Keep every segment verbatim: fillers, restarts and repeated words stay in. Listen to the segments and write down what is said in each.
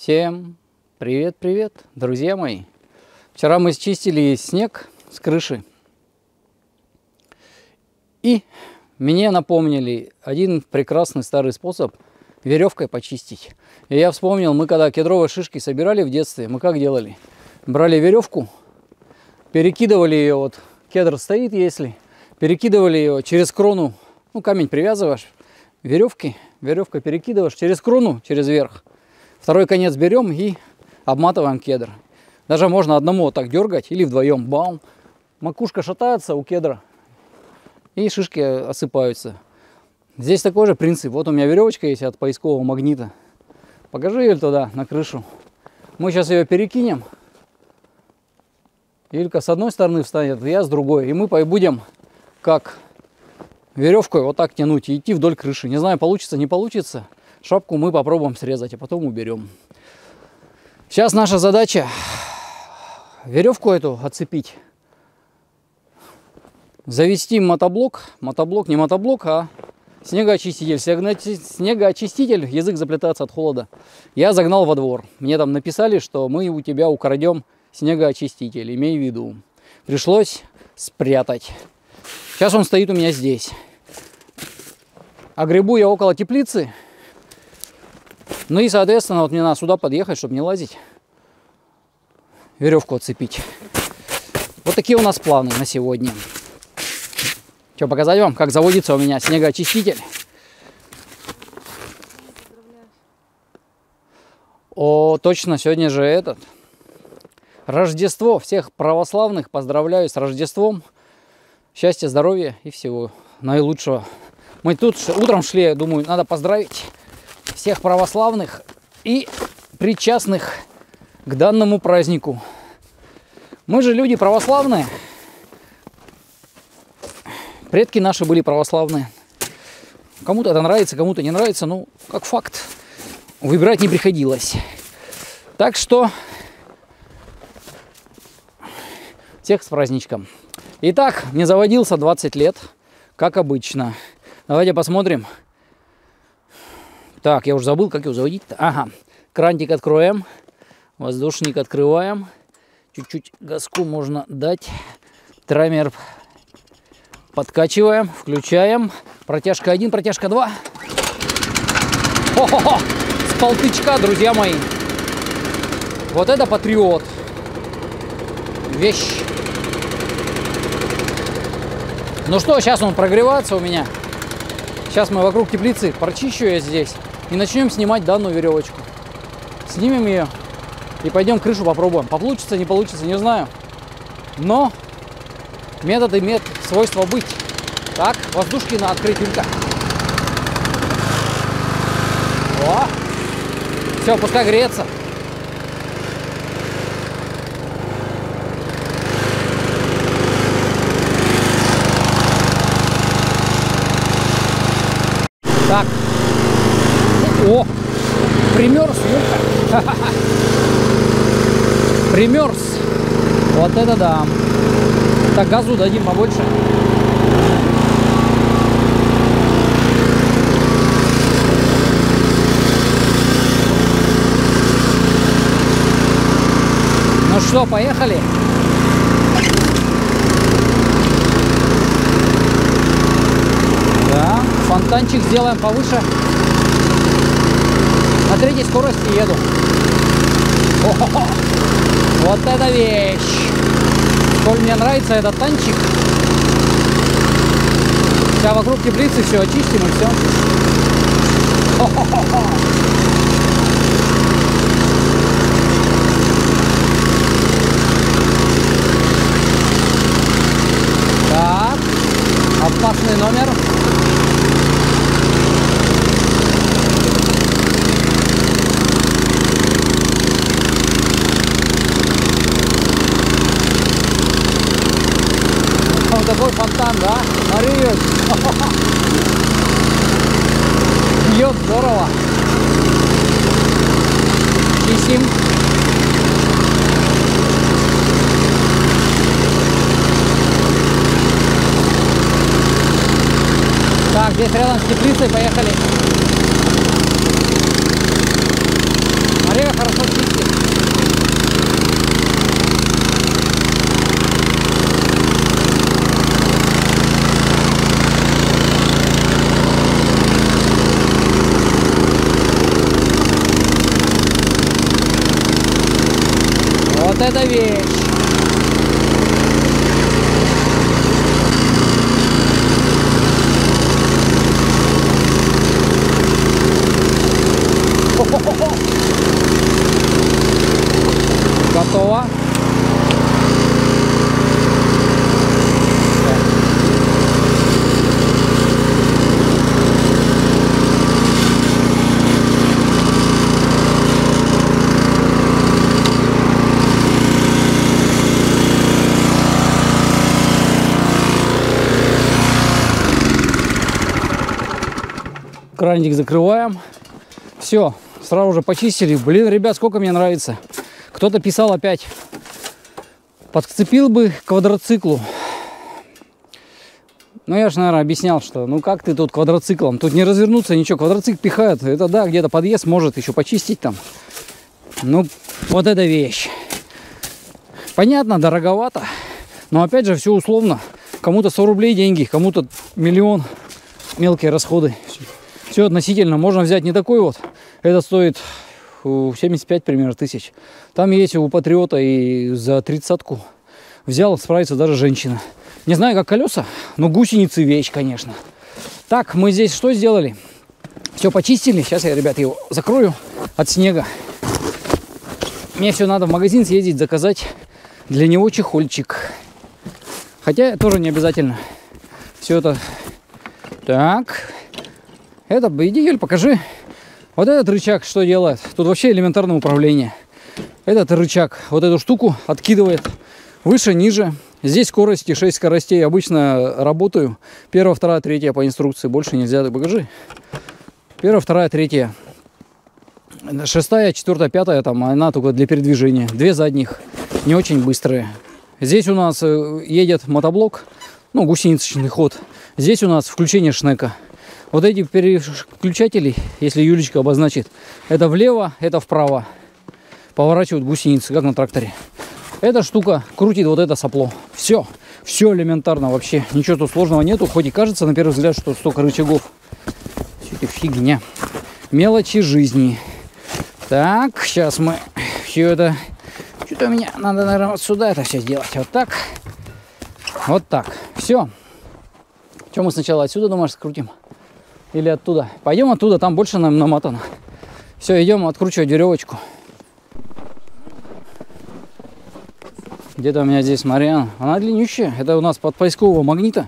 Всем привет-привет, друзья мои! Вчера мы счистили снег с крыши. И мне напомнили один прекрасный старый способ веревкой почистить. И я вспомнил, мы когда кедровые шишки собирали в детстве, мы как делали? Брали веревку, перекидывали ее, вот кедр стоит, если, перекидывали ее через крону, ну камень привязываешь, веревки, веревка перекидываешь через крону, через верх. Второй конец берем и обматываем кедр. Даже можно одному вот так дергать или вдвоем. Бам! Макушка шатается у кедра и шишки осыпаются. Здесь такой же принцип. Вот у меня веревочка есть от поискового магнита. Покажи ее туда, на крышу. Мы сейчас ее перекинем. Илька с одной стороны встанет, я с другой. И мы будем как веревкой вот так тянуть и идти вдоль крыши. Не знаю, получится, не получится. Шапку мы попробуем срезать, а потом уберем. Сейчас наша задача веревку эту отцепить. Завести мотоблок. Мотоблок, не мотоблок, а снегоочиститель. Снегоочиститель, язык заплетается от холода. Я загнал во двор. Мне там написали, что мы у тебя украдем снегоочиститель. Имей в виду. Пришлось спрятать. Сейчас он стоит у меня здесь. А гребу я около теплицы. Ну и, соответственно, вот мне надо сюда подъехать, чтобы не лазить. Веревку отцепить. Вот такие у нас планы на сегодня. Что, показать вам, как заводится у меня снегоочиститель? О, точно, сегодня же этот Рождество. Всех православных поздравляю с Рождеством. Счастья, здоровья и всего наилучшего. Мы тут утром шли, думаю, надо поздравить всех православных и причастных к данному празднику. Мы же люди православные. Предки наши были православные. Кому-то это нравится, кому-то не нравится, ну, как факт. Выбирать не приходилось. Так что всех с праздничком. Итак, не заводился двадцать лет, как обычно. Давайте посмотрим. Так, я уже забыл, как его заводить-то. Ага, крантик откроем, воздушник открываем. Чуть-чуть газку можно дать. Таймер подкачиваем, включаем. Протяжка один, протяжка два. Хо-хо-хо! С полтычка, друзья мои. Вот это патриот. Вещь. Ну что, сейчас он прогревается у меня. Сейчас мы вокруг теплицы прочищу я здесь. И начнем снимать данную веревочку. Снимем ее и пойдем крышу попробуем. Получится, не получится, не знаю. Но метод имеет свойство быть. Так, воздушки на открытинка. О! Все, пускай греется. Так. О, примерз, Юрка. Примерз. Вот это да. Так, газу дадим побольше. Ну что, поехали? Да, фонтанчик сделаем повыше. На третьей скорости еду. О-хо-хо! Вот это вещь! Сколь мне нравится этот танчик. Сейчас вокруг теплицы все очистим и все. О-хо-хо-хо! Так, опасный номер. Такой фонтан, да? Смотри, бьет здорово. Чистим. Так, здесь рядом с теплицей, поехали. Смотри, как хорошо Вот это вещь! Готово. Краник закрываем. Все, сразу же почистили. Блин, ребят, сколько мне нравится. Кто-то писал опять, подцепил бы к квадроциклу. Ну, я же, наверное, объяснял, что ну как ты тут квадроциклом? Тут не развернуться, ничего, квадроцикл пихают. Это да, где-то подъезд может еще почистить там. Ну, вот эта вещь. Понятно, дороговато. Но опять же, все условно. Кому-то сто рублей деньги, кому-то миллион. Мелкие расходы. Все относительно. Можно взять не такой вот. Это стоит семьдесят пять примерно тысяч. Там есть у Патриота и за тридцатку. Взял, справится даже женщина. Не знаю, как колеса, но гусеницы вещь, конечно. Так, мы здесь что сделали? Все почистили. Сейчас я, ребят, его закрою от снега. Мне все надо в магазин съездить, заказать для него чехольчик. Хотя тоже не обязательно. Все это... Так... Это, иди, Юль, покажи. Вот этот рычаг что делает? Тут вообще элементарное управление. Этот рычаг вот эту штуку откидывает выше, ниже. Здесь скорости шесть скоростей. Обычно работаю. Первая, вторая, третья по инструкции. Больше нельзя. Покажи. Первая, вторая, третья. Шестая, четвертая, пятая. Там она только для передвижения. Две задних. Не очень быстрые. Здесь у нас едет мотоблок. Ну, гусеничный ход. Здесь у нас включение шнека. Вот эти переключатели, если Юлечка обозначит, это влево, это вправо. Поворачивают гусеницы, как на тракторе. Эта штука крутит вот это сопло. Все, все элементарно вообще. Ничего тут сложного нету, хоть и кажется на первый взгляд, что столько рычагов. Все это фигня. Мелочи жизни. Так, сейчас мы все это... Что-то у меня надо, наверное, вот сюда это все сделать. Вот так. Вот так. Все. Что мы сначала отсюда, думаешь, скрутим? Или оттуда? Пойдем оттуда, там больше нам намотано. Все, идем откручивать веревочку. Где-то у меня здесь Мариан. Она длиннющая. Это у нас под поискового магнита.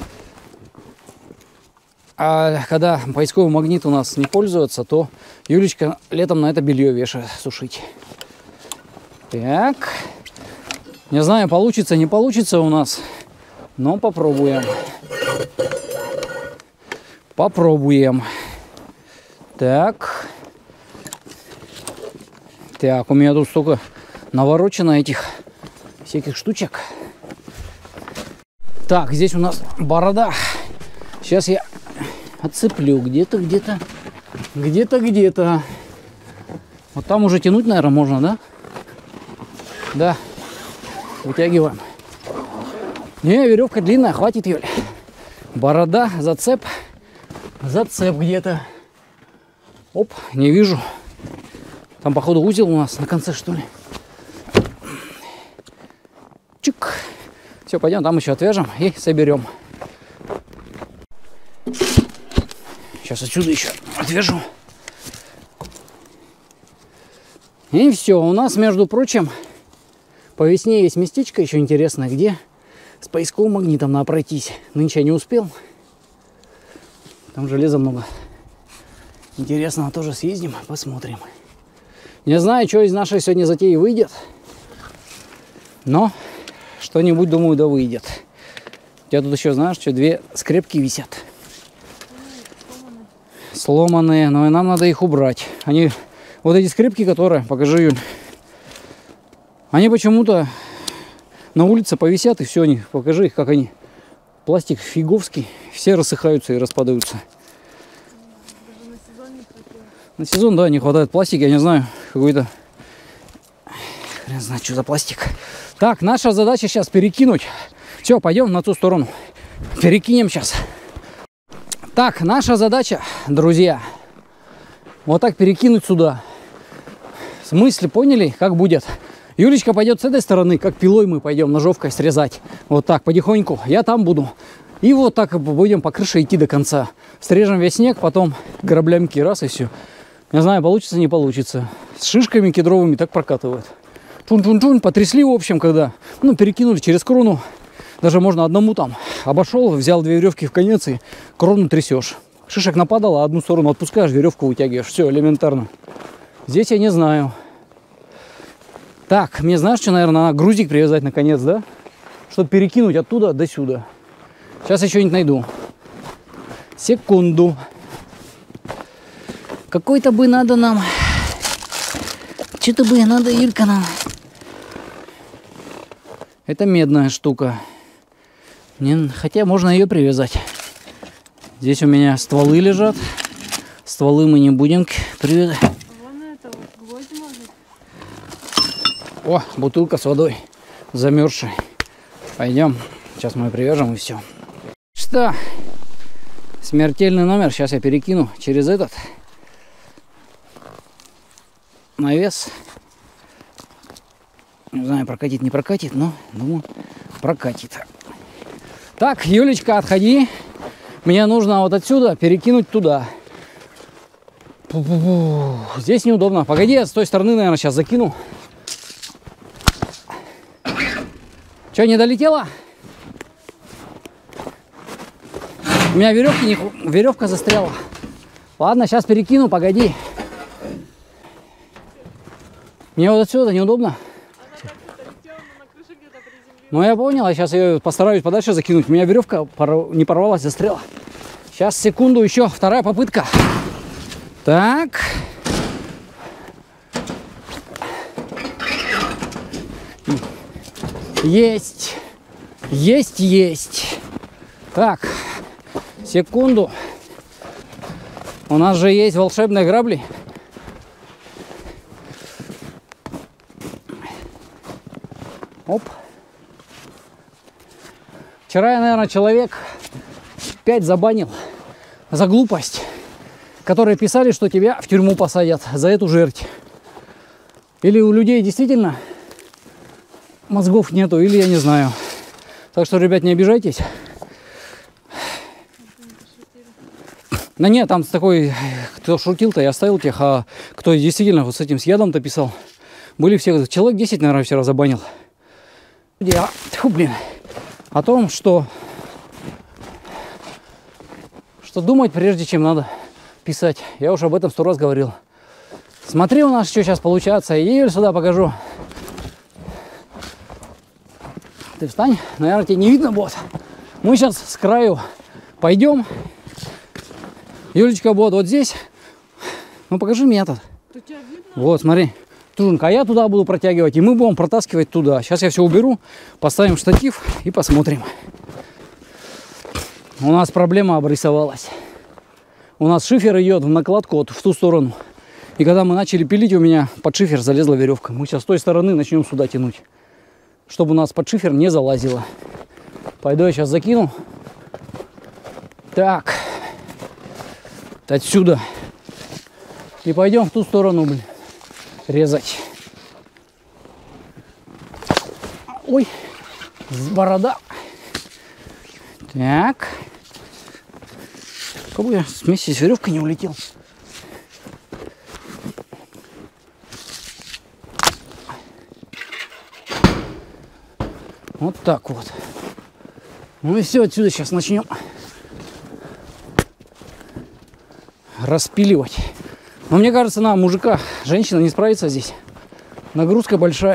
А когда поисковый магнит у нас не пользуется, то Юлечка летом на это белье вешает сушить. Так. Не знаю, получится, не получится у нас. Но попробуем. Попробуем. Так. Так, у меня тут столько наворочено этих всяких штучек. Так, здесь у нас борода. Сейчас я отцеплю где-то, где-то, где-то, где-то. Вот там уже тянуть, наверное, можно, да? Да. Вытягиваем. Не, веревка длинная, хватит, Юль. Борода, зацеп. Зацеп где-то. Оп, не вижу. Там, походу, узел у нас на конце, что ли. Чик. Все, пойдем, там еще отвяжем и соберем. Сейчас отсюда еще отвяжу. И все, у нас, между прочим, по весне есть местечко еще интересное, где с поисковым магнитом надо пройтись. Нынче я не успел. Там железа много. Интересно, тоже съездим, посмотрим. Не знаю, что из нашей сегодня затеи выйдет. Но что-нибудь, думаю, да выйдет. У тебя тут еще, знаешь, что две скрепки висят. Сломанные, но нам надо их убрать. Они, вот эти скрепки, которые, покажи, Юль, они почему-то на улице повисят, и все, они, покажи их, как они. Пластик фиговский, все рассыхаются и распадаются. Даже на сезон не хватило. На сезон, да, не хватает пластика, я не знаю, какой-то, хрен знает, что за пластик. Так, наша задача сейчас перекинуть. Все, пойдем на ту сторону. Перекинем сейчас. Так, наша задача, друзья, вот так перекинуть сюда. В смысле, поняли, как будет? Юлечка пойдет с этой стороны, как пилой мы пойдем ножовкой срезать. Вот так, потихоньку. Я там буду. И вот так будем по крыше идти до конца. Срежем весь снег, потом граблямки раз и все. Не знаю, получится, не получится. С шишками кедровыми так прокатывают. Чун-чун-чун, потрясли, в общем, когда. Ну, перекинули через крону. Даже можно одному там. Обошел, взял две веревки в конец и крону трясешь. Шишек нападало, одну сторону отпускаешь, веревку вытягиваешь. Все, элементарно. Здесь я не знаю. Так, мне знаешь, что, наверное, надо грузик привязать наконец, да? Чтобы перекинуть оттуда до сюда. Сейчас я что-нибудь найду. Секунду. Какой-то бы надо нам. Что-то бы надо, Юлька, нам. Это медная штука. Мне... Хотя можно ее привязать. Здесь у меня стволы лежат. Стволы мы не будем привязать. Вон это вот, гвозди может. О, бутылка с водой. Замерзшей. Пойдем. Сейчас мы ее привяжем и все. Что? Смертельный номер. Сейчас я перекину через этот навес. Не знаю, прокатит, не прокатит, но думаю, прокатит. Так, Юлечка, отходи. Мне нужно вот отсюда перекинуть туда. Пу-пу-пу. Здесь неудобно. Погоди, я с той стороны, наверное, сейчас закину. Что, не долетела? У меня веревки не... веревка застряла. Ладно, сейчас перекину, погоди. Мне вот отсюда неудобно. Ну, я понял, я сейчас ее постараюсь подальше закинуть. У меня веревка не порвалась, застряла. Сейчас, секунду, еще вторая попытка. Так. Есть. Есть, есть. Так. Секунду. У нас же есть волшебные грабли. Оп. Вчера я, наверное, человек пять забанил за глупость, которые писали, что тебя в тюрьму посадят за эту жерть. Или у людей действительно мозгов нету, или я не знаю. Так что, ребят, не обижайтесь. Да нет, там такой, кто шутил-то, я оставил тех, а кто действительно вот с этим с ядом-то писал, были все, человек десять, наверное, вчера забанил. Я, тьфу, блин, о том, что, что думать, прежде чем надо писать. Я уже об этом сто раз говорил. Смотри, у нас что сейчас получается. Я ее сюда покажу. Ты встань, наверное, тебе не видно будет. Мы сейчас с краю пойдем. Юлечка будет вот здесь. Ну покажи меня тут. Вот, смотри. Туженька, а я туда буду протягивать, и мы будем протаскивать туда. Сейчас я все уберу, поставим штатив и посмотрим. У нас проблема обрисовалась. У нас шифер идет в накладку вот в ту сторону. И когда мы начали пилить, у меня под шифер залезла веревка. Мы сейчас с той стороны начнем сюда тянуть, чтобы у нас под шифер не залазило. Пойду я сейчас закину. Так. Отсюда. И пойдем в ту сторону, блин, резать. Ой, борода. Так. Как бы я вместе с веревкой не улетел. Вот так вот. Ну и все, отсюда сейчас начнем распиливать. Но мне кажется, на мужика женщина не справится здесь. Нагрузка большая.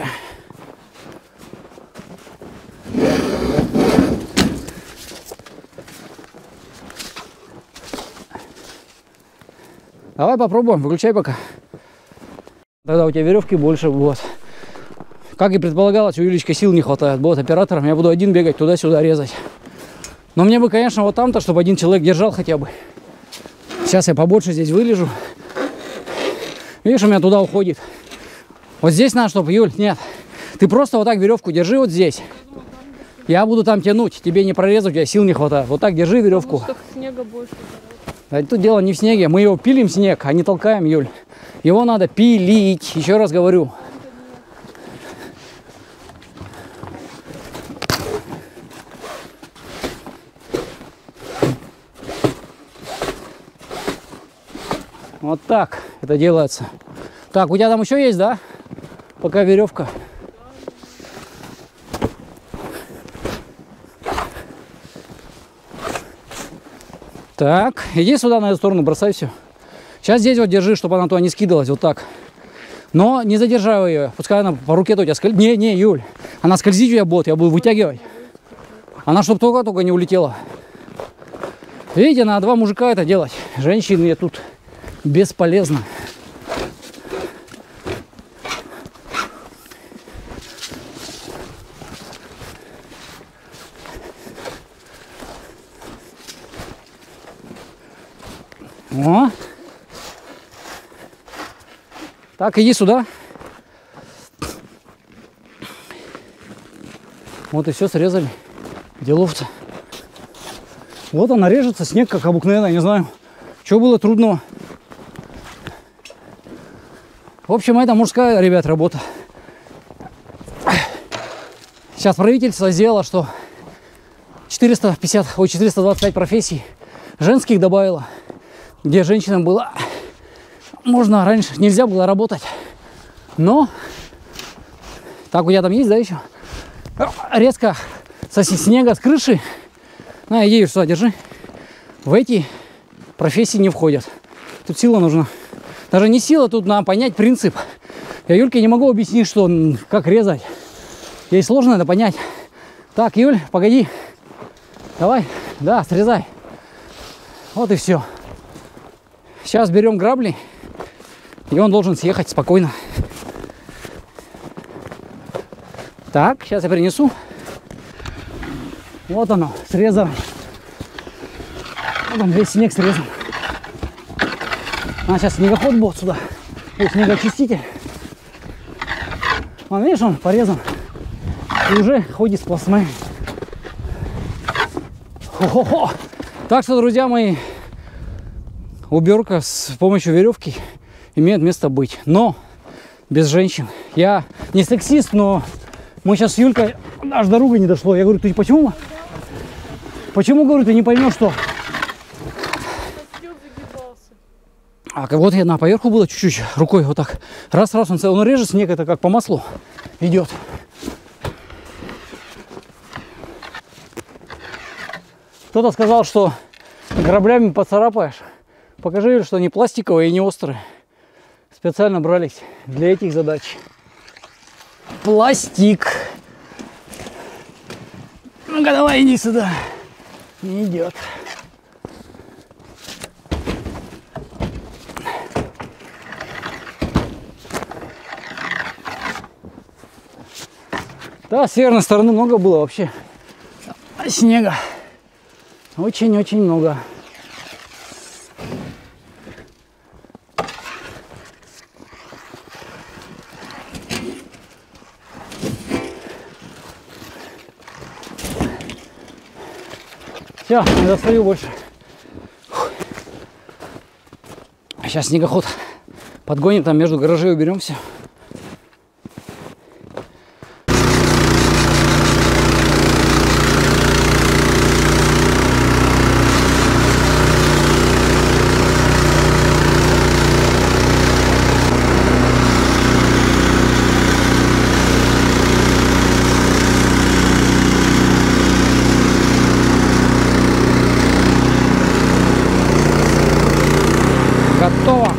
Давай попробуем, выключай пока. Тогда у тебя веревки больше будет. Как и предполагалось, у Юлечки сил не хватает. Вот оператором я буду один бегать туда-сюда резать. Но мне бы, конечно, вот там-то, чтобы один человек держал хотя бы. Сейчас я побольше здесь вылежу. Видишь, у меня туда уходит. Вот здесь надо, чтобы, Юль, нет. Ты просто вот так веревку держи вот здесь. Я буду там тянуть. Тебе не прорезать, у тебя сил не хватает. Вот так держи веревку. Снега больше. А тут дело не в снеге. Мы его пилим, снег, а не толкаем, Юль. Его надо пилить. Еще раз говорю. Вот так это делается. Так, у тебя там еще есть, да? Пока веревка. Так, иди сюда, на эту сторону, бросай все. Сейчас здесь вот держи, чтобы она туда не скидывалась, вот так. Но не задерживай ее, пускай она по руке-то у тебя скользит. Не, не, Юль, она скользит у тебя будет, я буду вытягивать. Она чтобы только-только не улетела. Видите, на два мужика это делать. Женщины тут бесполезно. О. Так, иди сюда. Вот и все срезали. Делов-то. Вот она режется, снег как обыкновенно, не знаю, что было трудного. В общем, это мужская, ребят, работа. Сейчас правительство сделало, что четыреста пятьдесят, ой, четыреста двадцать пять профессий женских добавило, где женщинам было, можно раньше, нельзя было работать. Но, так у тебя там есть, да, еще? Резко со снега с крыши, на, иди сюда, держи. В эти профессии не входят. Тут сила нужна. Даже не сила, тут надо понять принцип. Я Юльке не могу объяснить, что как резать. Ей сложно это понять. Так, Юль, погоди. Давай, да, срезай. Вот и все. Сейчас берем грабли, и он должен съехать спокойно. Так, сейчас я принесу. Вот оно, срезано. Вот он, весь снег срезан. А сейчас снегоход будет сюда. Ой, снегоочиститель. Вон, видишь, он порезан. И уже ходит с пластмассой. Хо-хо-хо. Так что, друзья мои, уборка с помощью веревки имеет место быть. Но без женщин. Я не сексист, но мы сейчас с Юлькой аж до руга не дошло. Я говорю, ты почему? Почему, говорю, ты не поймешь, что? А вот я на поверху было чуть-чуть рукой вот так. Раз-раз он, он режет снег, это как по маслу идет. Кто-то сказал, что граблями поцарапаешь. Покажи, что они пластиковые и не острые. Специально брались для этих задач. Пластик. Ну-ка, давай, иди сюда. Не идет. Да, с северной стороны много было вообще снега. Очень-очень много. Все, не достаю больше. Фух. Сейчас снегоход подгоним, там между гаражей уберем все. Готово.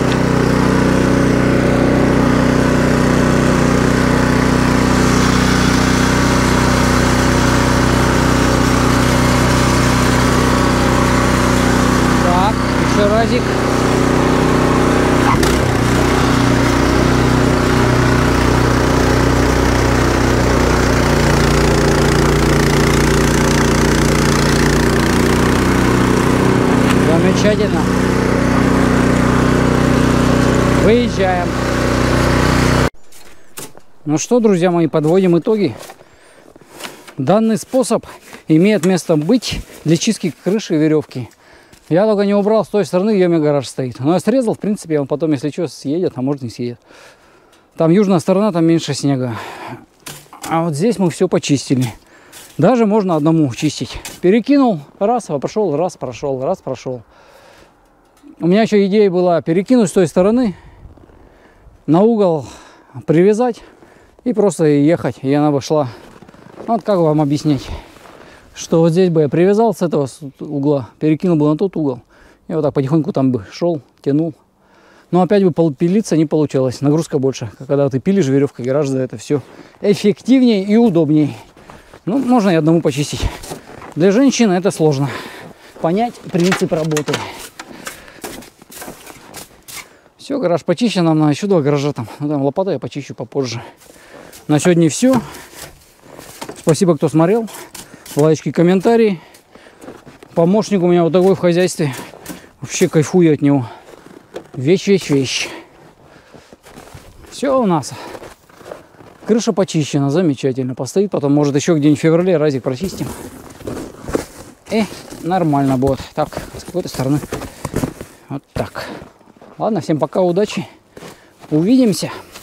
Так, еще разик. Замечательно. Выезжаем. Ну что, друзья мои, подводим итоги. Данный способ имеет место быть для чистки крыши и веревки. Я только не убрал с той стороны, где у меня гараж стоит. Но я срезал, в принципе, он потом, если что, съедет, а может не съедет. Там южная сторона, там меньше снега. А вот здесь мы все почистили. Даже можно одному чистить. Перекинул, раз, пошел, раз, прошел, раз, прошел. У меня еще идея была перекинуть с той стороны, на угол привязать и просто ехать, и она бы шла. Вот как вам объяснить, что вот здесь бы я привязал с этого угла, перекинул бы на тот угол, и вот так потихоньку там бы шел, тянул. Но опять бы пилиться не получалось, нагрузка больше. Когда ты пилишь веревкой, гораздо это все эффективнее и удобнее. Ну, можно и одному почистить. Для женщины это сложно понять принцип работы. Все, гараж почищен, нам надо еще два гаража там. Ну, там лопата я почищу попозже. На сегодня все. Спасибо, кто смотрел. Лайки, комментарии. Помощник у меня вот такой в хозяйстве. Вообще кайфую от него. Вещь, вещь, вещь. Все у нас. Крыша почищена, замечательно. Постоит, потом, может, еще где-нибудь в феврале разик прочистим. И нормально будет. Так, с какой-то стороны. Вот так. Ладно, всем пока, удачи. Увидимся.